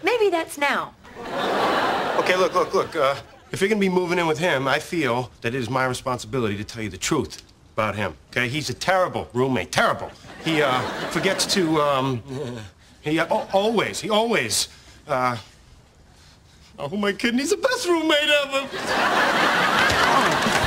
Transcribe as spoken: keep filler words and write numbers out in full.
Maybe that's now. Okay, look, look, look. Uh, if you're gonna be moving in with him, I feel that it is my responsibility to tell you the truth about him. Okay, he's a terrible roommate. Terrible. He uh, forgets to. Um, he uh, always. He always. Uh, oh, who am I kidding? He's the best roommate ever.